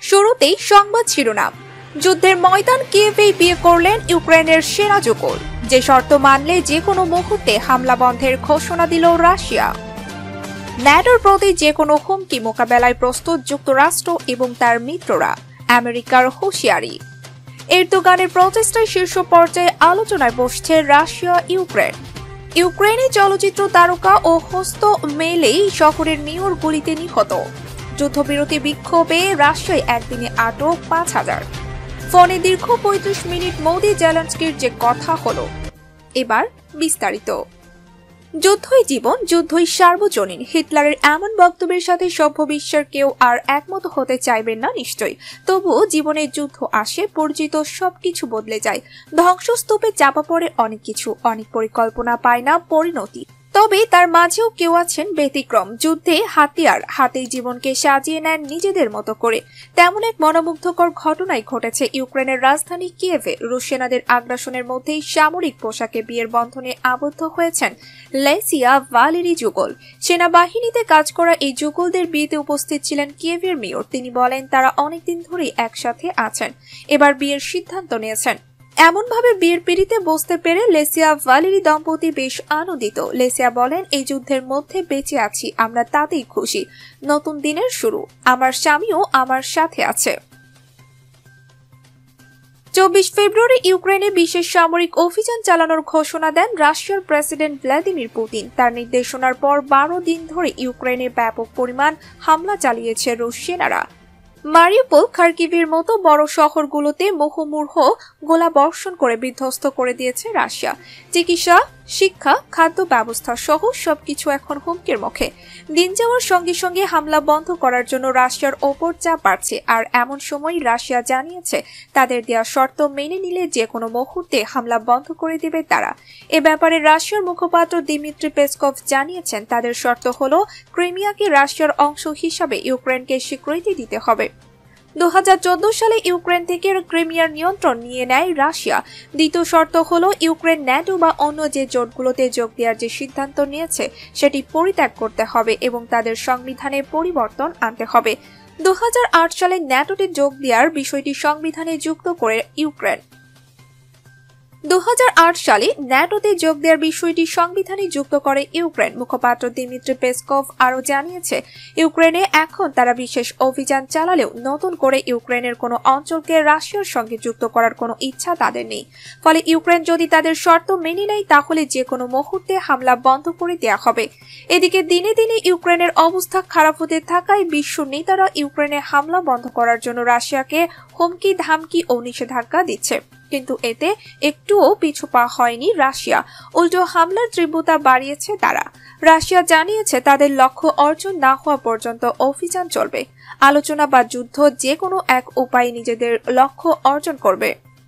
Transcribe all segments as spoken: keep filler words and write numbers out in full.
শুরুতেই সংবাদ শিরোনাম। যুদ্ধের ময়দান কিয়েভেই বিয়ে করলেন ইউক্রেনের সেনা যুগল, যে শর্ত মানলে যে কোনো মুহূর্তে হামলা বন্ধের ঘোষণা দিল রাশিয়া। ন্যাটোর প্রতি যে কোনো হুমকি মোকাবেলায় প্রস্তুত যুক্তরাষ্ট্র এবং তার মিত্ররা, আমেরিকার হুঁশিয়ারি। এরদোগানের প্রচেষ্টায় শীর্ষ পর্যায়ে আলোচনায় বসছে রাশিয়া ইউক্রেন। ইউক্রেনে চলচ্চিত্র তারকা ও হোস্ট মেলেই শহরের মেয়র গুলিতে নিহত। যুদ্ধবিরতি বিক্ষোভে রাশিয়ায় একদিনে আটক পাঁচ হাজার। ফোনে দীর্ঘ পঁয়ত্রিশ মিনিট মোদি জেলেনস্কির যে কথা হলো। এবার বিস্তারিত। যুদ্ধই জীবন, যুদ্ধই সার্বজনীন। হিটলারের এমন বক্তব্যের সাথে সভ্য বিশ্বের কেউ আর একমত হতে চাইবেন না নিশ্চয়ই। তবুও জীবনের যুদ্ধ আসে, পরিচিত সবকিছু বদলে যায়। ধ্বংসস্তূপে চাপা পড়ে অনেক কিছু, অনেক পরিকল্পনা পায় না পরিণতি। তবে তার মাঝেও কেউ আছেন ব্যতিক্রম। যুদ্ধে হাতিয়ার হাতেই জীবনকে সাজিয়ে নেন নিজেদের মতো করে। তেমন এক মনোমুগ্ধকর ঘটনাই ঘটেছে ইউক্রেনের রাজধানী কিয়েভে। রুশ সেনাদের আগ্রাসনের মধ্যেই সামরিক পোশাকে বিয়ের বন্ধনে আবদ্ধ হয়েছেন লেসিয়া ভালেরি যুগল। সেনাবাহিনীতে কাজ করা এই যুগলদের বিয়েতে উপস্থিত ছিলেন কিয়েভের মেয়র। তিনি বলেন তারা অনেকদিন ধরেই একসাথে আছেন, এবার বিয়ের সিদ্ধান্ত নিয়েছেন। এমনভাবে বিয়ের পিড়িতে বসতে পেরে লেসিয়া ভালেরি দম্পতি বেশ আনন্দিত। লেসিয়া বলেন, এই যুদ্ধের মধ্যে বেঁচে আছি, আমরা তাতেই খুশি। নতুন দিনের শুরু, আমার স্বামীও আমার সাথে আছে। চব্বিশ ফেব্রুয়ারি ইউক্রেনে বিশেষ সামরিক অভিযান চালানোর ঘোষণা দেন রাশিয়ার প্রেসিডেন্ট ভ্লাদিমির পুতিন। তার নির্দেশনার পর বারো দিন ধরে ইউক্রেনে ব্যাপক পরিমাণ হামলা চালিয়েছে রুশ সেনারা। মারিউপোল, খার্কিভের মতো বড় শহরগুলোতে মুহুর্মুহু গোলা বর্ষণ করে বিধ্বস্ত করে দিয়েছে রাশিয়া। চিকিৎসা, শিক্ষা, খাদ্য ব্যবস্থা সহ সবকিছু এখন হুমকির মুখে। দিন যাওয়ার সঙ্গে সঙ্গে হামলা বন্ধ করার জন্য রাশিয়ার ওপর চাপ বাড়ছে। আর এমন সময় রাশিয়া জানিয়েছে তাদের দেওয়া শর্ত মেনে নিলে যে কোনো মুহূর্তে হামলা বন্ধ করে দেবে তারা। এ ব্যাপারে রাশিয়ার মুখপাত্র দিমিত্রি পেসকভ জানিয়েছেন তাদের শর্ত হল ক্রিমিয়াকে রাশিয়ার অংশ হিসাবে ইউক্রেনকে স্বীকৃতি দিতে হবে। দু হাজার চোদ্দ সালে ইউক্রেন থেকে ক্রিমিয়ার নিয়ন্ত্রণ নিয়ে নেয় রাশিয়া। দ্বিতীয় শর্ত হল ইউক্রেন ন্যাটো বা অন্য যে জোটগুলোতে যোগ দেওয়ার যে সিদ্ধান্ত নিয়েছে সেটি পরিত্যাগ করতে হবে এবং তাদের সংবিধানে পরিবর্তন আনতে হবে। দু হাজার আট সালে ন্যাটোতে যোগ দেওয়ার বিষয়টি সংবিধানে যুক্ত করে ইউক্রেন দু হাজার আট সালে ন্যাটোতে যোগ দেওয়ার বিষয়টি সংবিধানে যুক্ত করে ইউক্রেন। মুখপাত্র দিমিত্রি পেসকভ আরও জানিয়েছে ইউক্রেনে এখন তারা বিশেষ অভিযান চালালেও নতুন করে ইউক্রেনের কোনো অঞ্চলকে রাশিয়ার সঙ্গে যুক্ত করার কোনো ইচ্ছা তাদের নেই। ফলে ইউক্রেন যদি তাদের শর্ত মেনে নেয় তাহলে যে কোনো মুহূর্তে হামলা বন্ধ করে দেওয়া হবে। এদিকে দিনে দিনে ইউক্রেনের অবস্থা খারাপ হতে থাকায় বিশ্ব নেতারা ইউক্রেনে হামলা বন্ধ করার জন্য রাশিয়াকে হুমকি ধামকি ও নিষেধাজ্ঞা দিচ্ছে। কিন্তু এতে একটুও পিছু পা হয়নি রাশিয়া, উল্টো হামলার তীব্রতা বাড়িয়েছে তারা। রাশিয়া জানিয়েছে তাদের লক্ষ্য অর্জন না হওয়া পর্যন্ত অভিযান চলবে। আলোচনা বা যুদ্ধ যে কোনো এক উপায়ে নিজেদের লক্ষ্য অর্জন করবে।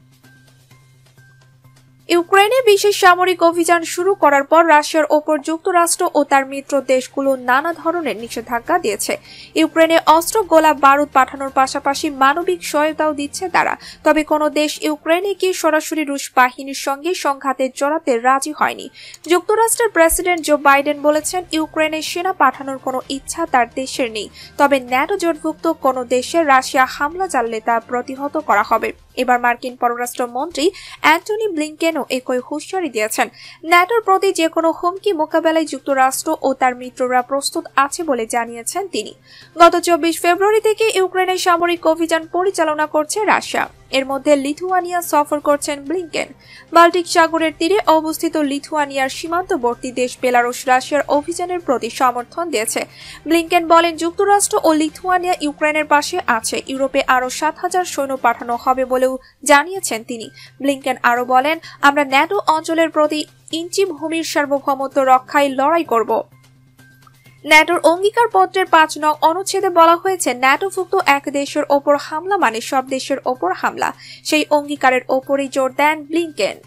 ইউক্রেনে বিশেষ সামরিক অভিযান শুরু করার পর রাশিয়ার ওপর যুক্তরাষ্ট্র ও তার মিত্র দেশগুলো নানা ধরনের নিষেধাজ্ঞা দিয়েছে। ইউক্রেনে অস্ত্র, গোলা বারুদ পাঠানোর পাশাপাশি মানবিক সহায়তাও দিচ্ছে তারা। তবে কোনো দেশ ইউক্রেনে গিয়ে সরাসরি রুশ বাহিনীর সঙ্গে সংঘাতে জড়াতে রাজি হয়নি। যুক্তরাষ্ট্রের প্রেসিডেন্ট জো বাইডেন বলেছেন ইউক্রেনে সেনা পাঠানোর কোনো ইচ্ছা তার দেশের নেই। তবে ন্যাটো জোটভুক্ত কোনো দেশে রাশিয়া হামলা চালালে তা প্রতিহত করা হবে। এবার মার্কিন পররাষ্ট্রমন্ত্রী অ্যান্টনি ব্লিংকেনও একই হুঁশিয়ারি দিয়েছেন। ন্যাটোর প্রতি যে কোনো হুমকি মোকাবেলায় যুক্তরাষ্ট্র ও তার মিত্ররা প্রস্তুত আছে বলে জানিয়েছেন তিনি। গত চব্বিশ ফেব্রুয়ারি থেকে ইউক্রেনের সামরিক অভিযান পরিচালনা করছে রাশিয়া। এর মধ্যে লিথুয়ানিয়া সফর করছেন ব্লিংকেন। বাল্টিক সাগরের তীরে অবস্থিত লিথুয়ানিয়ার সীমান্তবর্তী দেশ বেলারুশ রাশিয়ার অভিযানের প্রতি সমর্থন দিয়েছে। ব্লিংকেন বলেন যুক্তরাষ্ট্র ও লিথুয়ানিয়া ইউক্রেনের পাশে আছে। ইউরোপে আরও সাত হাজার সৈন্য পাঠানো হবে বলেও জানিয়েছেন তিনি। ব্লিংকেন আরও বলেন আমরা ন্যাটো অঞ্চলের প্রতি ইঞ্চি ভূমির সার্বভৌমত্ব রক্ষায় লড়াই করব। ন্যাটোর অঙ্গীকারপত্রের পাঁচ নং অনুচ্ছেদে বলা হয়েছে ন্যাটোভুক্ত এক দেশের ওপর হামলা মানে সব দেশের ওপর হামলা। সেই অঙ্গীকারের ওপরই জোর দেন ব্লিংকেন।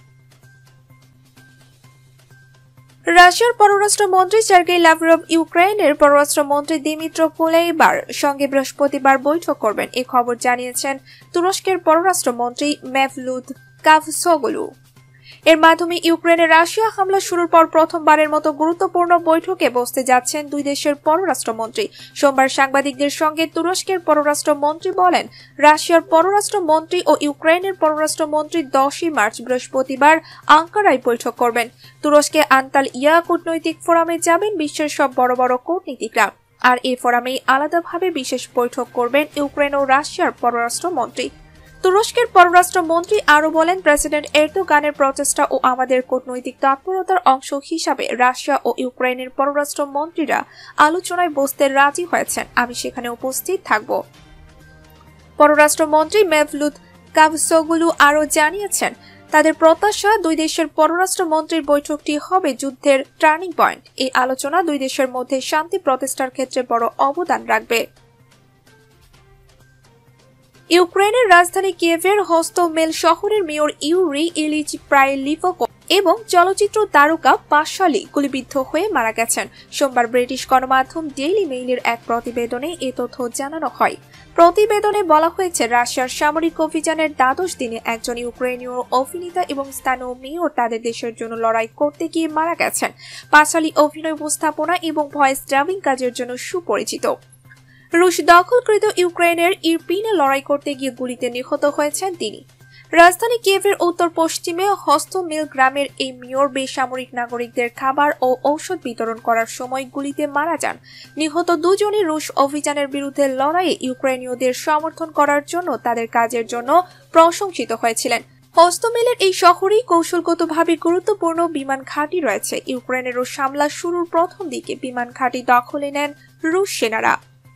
রাশিয়ার পররাষ্ট্রমন্ত্রী সার্গেই লাভরভ ইউক্রেনের পররাষ্ট্রমন্ত্রী দিমিত্র কুলেবার সঙ্গে বৃহস্পতিবার বৈঠক করবেন, এ খবর জানিয়েছেন তুরস্কের পররাষ্ট্রমন্ত্রী মেভলুত কাভসোগলু। এর মাধ্যমে ইউক্রেনে রাশিয়া হামলা শুরুর পর প্রথমবারের মতো গুরুত্বপূর্ণ বৈঠকে বসতে যাচ্ছেন দুই দেশের পররাষ্ট্রমন্ত্রী। সোমবার সাংবাদিকদের সঙ্গে তুরস্কের পররাষ্ট্রমন্ত্রী বলেন, রাশিয়ার পররাষ্ট্রমন্ত্রী ও ইউক্রেনের পররাষ্ট্রমন্ত্রী দশই মার্চ বৃহস্পতিবার আঙ্কারায় বৈঠক করবেন। তুরস্কে আন্তালিয়া কূটনৈতিক ফোরামে যাবেন বিশ্বের সব বড় বড় কূটনীতিকরা। আর এই ফোরামেই আলাদাভাবে বিশেষ বৈঠক করবেন ইউক্রেন ও রাশিয়ার পররাষ্ট্রমন্ত্রী। তুরস্কের পররাষ্ট্রমন্ত্রী আরও বলেন, প্রেসিডেন্ট এরদোগানের প্রচেষ্টা ও আমাদের কূটনৈতিক তৎপরতার অংশ হিসাবে রাশিয়া ও ইউক্রেনের পররাষ্ট্রমন্ত্রীরা আলোচনায় বসতে রাজি হয়েছেন। আমি সেখানে উপস্থিত থাকব। পররাষ্ট্রমন্ত্রী মেভলুত কাভসোগুলু আরও জানিয়েছেন, তাদের প্রত্যাশা দুই দেশের পররাষ্ট্রমন্ত্রীর বৈঠকটি হবে যুদ্ধের টার্নিং পয়েন্ট। এই আলোচনা দুই দেশের মধ্যে শান্তি প্রতিষ্ঠার ক্ষেত্রে বড় অবদান রাখবে। ইউক্রেনের রাজধানী কিয়েভের হস্তমেল শহরের মেয়র ইউরি ইলিচ প্রাইলিভকো এবং চলচ্চিত্র তারকা পাশালি গুলিবিদ্ধ হয়ে মারা গেছেন। সোমবার ব্রিটিশ গণমাধ্যম ডেইলি মেইলের এক প্রতিবেদনে এ তথ্য জানানো হয়। প্রতিবেদনে বলা হয়েছে, রাশিয়ার সামরিক অভিযানের দ্বাদশ দিনে একজন ইউক্রেনীয় অভিনেতা এবং স্থানীয় মেয়র তাদের দেশের জন্য লড়াই করতে গিয়ে মারা গেছেন। পাশালি অভিনয়, উপস্থাপনা এবং ভয়েস ডাবিং কাজের জন্য সুপরিচিত। রুশ দখলকৃত ইউক্রেনের ইরপিনে লড়াই করতে গিয়ে গুলিতে নিহত হয়েছেন তিনি। রাজধানী কিয়েভের উত্তর পশ্চিমে হস্তমেল গ্রামের এই মেয়র বেসামরিক নাগরিকদের খাবার ও ঔষধ বিতরণ করার সময় গুলিতে মারা যান। নিহত দুজনই রুশ অভিযানের বিরুদ্ধে লড়াইয়ে ইউক্রেনীয়দের সমর্থন করার জন্য তাদের কাজের জন্য প্রশংসিত হয়েছিলেন। হস্তমেলের এই শহরেই কৌশলগতভাবে গুরুত্বপূর্ণ বিমান ঘাঁটি রয়েছে। ইউক্রেনের রুশ হামলা শুরুর প্রথম দিকে বিমান ঘাঁটি দখলে নেন রুশ সেনারা।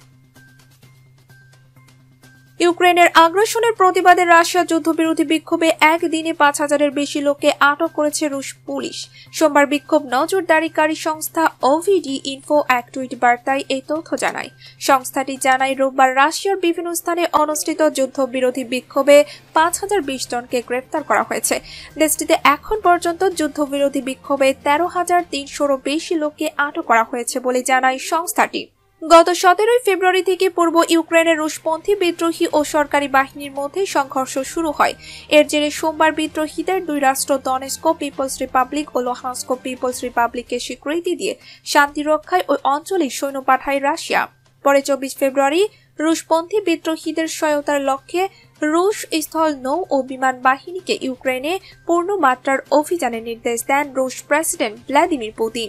ইউক্রেনের আগ্রাসনের প্রতিবাদে রাশিয়া যুদ্ধবিরোধী বিক্ষোভে একদিনে পাঁচ হাজারের বেশি লোককে আটক করেছে রুশ পুলিশ। সোমবার বিক্ষোভ নজরদারিকারী সংস্থা ওভিডি ইনফো এক টুইট বার্তায় এই তথ্য জানায়। সংস্থাটি জানায়, রোববার রাশিয়ার বিভিন্ন স্থানে অনুষ্ঠিত যুদ্ধবিরোধী বিক্ষোভে পাঁচ হাজার বিশ জনকে গ্রেফতার করা হয়েছে। দেশটিতে এখন পর্যন্ত যুদ্ধবিরোধী বিক্ষোভে তেরো হাজার তিনশোরও বেশি লোককে আটক করা হয়েছে বলে জানায় সংস্থাটি। গত সতেরোই ফেব্রুয়ারি থেকে পূর্ব ইউক্রেনের রুশপন্থী বিদ্রোহী ও সরকারি বাহিনীর মধ্যে সংঘর্ষ শুরু হয়। এর জেরে সোমবার বিদ্রোহীদের দুই রাষ্ট্র দনেস্ক পিপলস রিপাবলিক ও লুহান্স্ক পিপলস রিপাবলিককে স্বীকৃতি দিয়ে শান্তি রক্ষায় ওই অঞ্চলে সৈন্য পাঠায় রাশিয়া। পরে চব্বিশ ফেব্রুয়ারি রুশপন্থী বিদ্রোহীদের সহায়তার লক্ষ্যে রুশ স্থল নৌ ও বিমান বাহিনীকে ইউক্রেনে পূর্ণ মাত্রার অভিযানের নির্দেশ দেন রুশ প্রেসিডেন্ট ভ্লাদিমির পুতিন।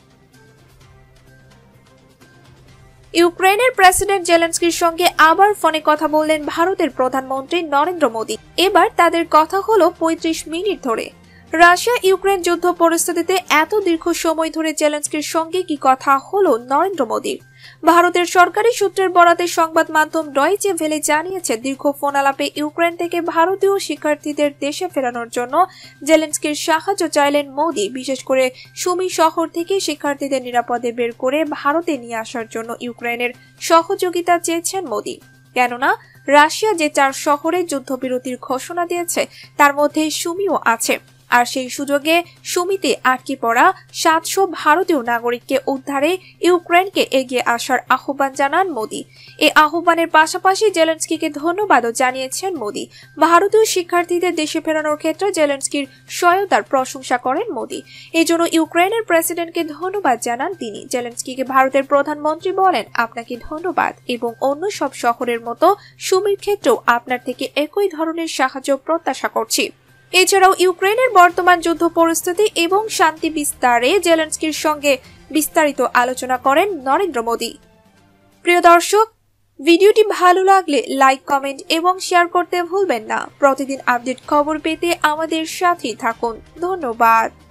ইউক্রেনের প্রেসিডেন্ট জেলেনস্কির সঙ্গে আবার ফোনে কথা বললেন ভারতের প্রধানমন্ত্রী নরেন্দ্র মোদী। এবার তাদের কথা হলো পঁয়ত্রিশ মিনিট ধরে। রাশিয়া ইউক্রেন যুদ্ধ পরিস্থিতিতে এত দীর্ঘ সময় ধরে জেলেনস্কির সঙ্গে কি কথা হলো নরেন্দ্র মোদীর? ভারতের সরকারি সূত্রের বরাতে সংবাদ মাধ্যম ডয়েচে ভেলে জানিয়েছে, দীর্ঘ ফোন আলাপে ইউক্রেন থেকে ভারতীয় শিক্ষার্থীদের দেশে ফেরানোর জন্য জেলেনস্কির সাহায্য চাইলেন মোদী। বিশেষ করে সুমি শহর থেকে শিক্ষার্থীদের নিরাপদে বের করে ভারতে নিয়ে আসার জন্য ইউক্রেনের সহযোগিতা চেয়েছেন মোদী। কেননা রাশিয়া যে চার শহরে যুদ্ধবিরতির ঘোষণা দিয়েছে তার মধ্যে সুমিও আছে। আর সেই সুযোগে সুমিতে আটকে পড়া সাতশো ভারতীয় নাগরিককে উদ্ধারে ইউক্রেনকে এগিয়ে আসার আহ্বান জানান মোদী। এই আহ্বানের পাশাপাশি জেলেনস্কিকে ধন্যবাদও জানিয়েছেন মোদী। ভারতীয় শিক্ষার্থীদের দেশে ফেরানোর ক্ষেত্রে জেলেনস্কির সহায়তার প্রশংসা করেন মোদী। এই জন্য ইউক্রেনের প্রেসিডেন্টকে ধন্যবাদ জানান তিনি। জেলেনস্কিকে ভারতের প্রধানমন্ত্রী বলেন, আপনাকে ধন্যবাদ এবং অন্য সব শহরের মতো সুমির ক্ষেত্রেও আপনার থেকে একই ধরনের সাহায্য প্রত্যাশা করছি। এছাড়াও ইউক্রেনের বর্তমান যুদ্ধ পরিস্থিতি এবং শান্তি বিস্তারে জেলেনস্কির সঙ্গে বিস্তারিত আলোচনা করেন নরেন্দ্র মোদী। প্রিয় দর্শক, ভিডিওটি ভালো লাগলে লাইক, কমেন্ট এবং শেয়ার করতে ভুলবেন না। প্রতিদিন আপডেট খবর পেতে আমাদের সাথেই থাকুন। ধন্যবাদ।